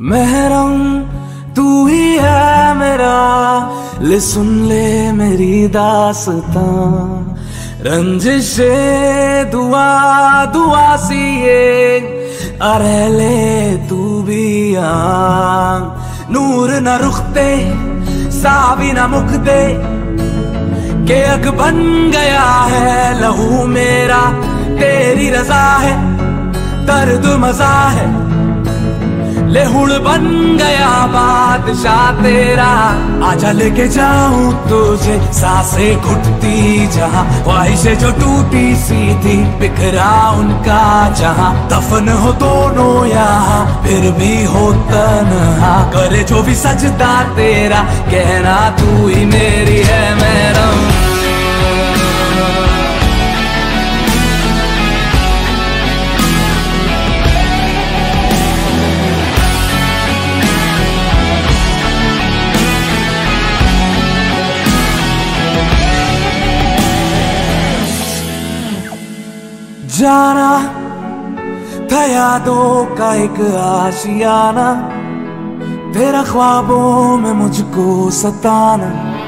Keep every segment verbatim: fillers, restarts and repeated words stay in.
महरम तू ही है मेरा, ले सुन ले मेरी दास्तां। रंजिशे दुआ दुआ सी ये अरे ले तू भी आ। नूर न रुखते सावी न मुखते के अग बन गया है लहू मेरा। तेरी रजा है दर्द मजा है, ले हुड़ बन गया बादशाह तेरा। आजा लेके जाऊं तुझे सांसें घुटती जहां, ख्वाहिशें जो टूटी सी थी बिखरा उनका जहां। दफन हो दोनों यहाँ फिर भी हो तन्हा, करे जो भी सजदा तेरा कहना तू ही मेरी है महरम। जाना था यादों का एक आशियाना, तेरा ख्वाबों में मुझको सताना।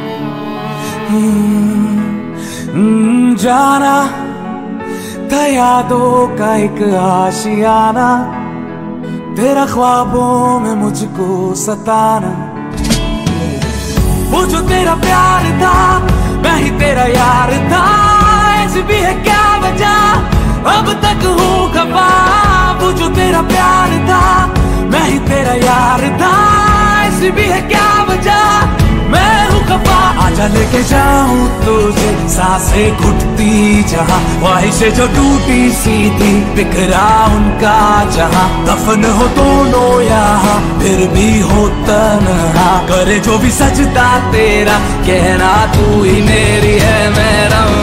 जाना था यादों का एक आशियाना, तेरा ख्वाबों में मुझको सताना। वो जो तेरा प्यार था मैं ही तेरा यार था, ऐसी भी है क्या वजह अब तक हूँ खफा। वो जो तेरा प्यार था मैं ही तेरा यार था, ऐसी भी है क्या वजह मैं हूँ खफा। आजा लेके जाऊं तुझे सांसें घुटती जहां, ख्वाहिशें जो टूटी सी थी बिखरा उनका जहां। दफन हो दोनों यहाँ फिर भी हो तन्हा, करे जो भी सजदा तेरा कहना तू ही मेरी है महरम।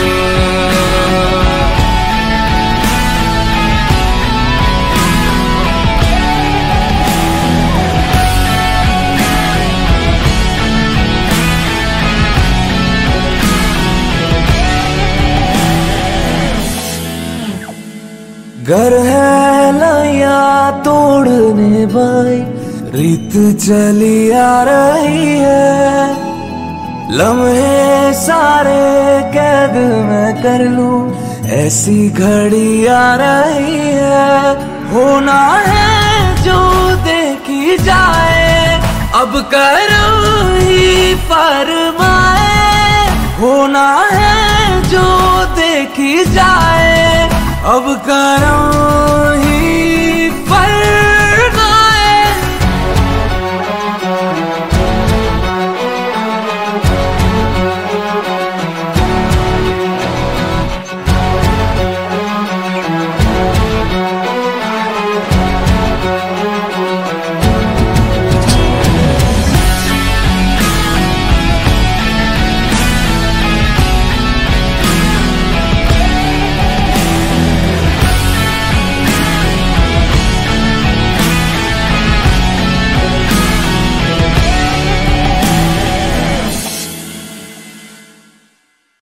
घर है लाया तोड़ने भाई, रीत चली आ रही है। लम्हे सारे कैद मैं कर लूं ऐसी घड़ी आ रही है। होना है जो देखी जाए अब करो ही फरमाए। होना है जो देखी जाए अब करो ही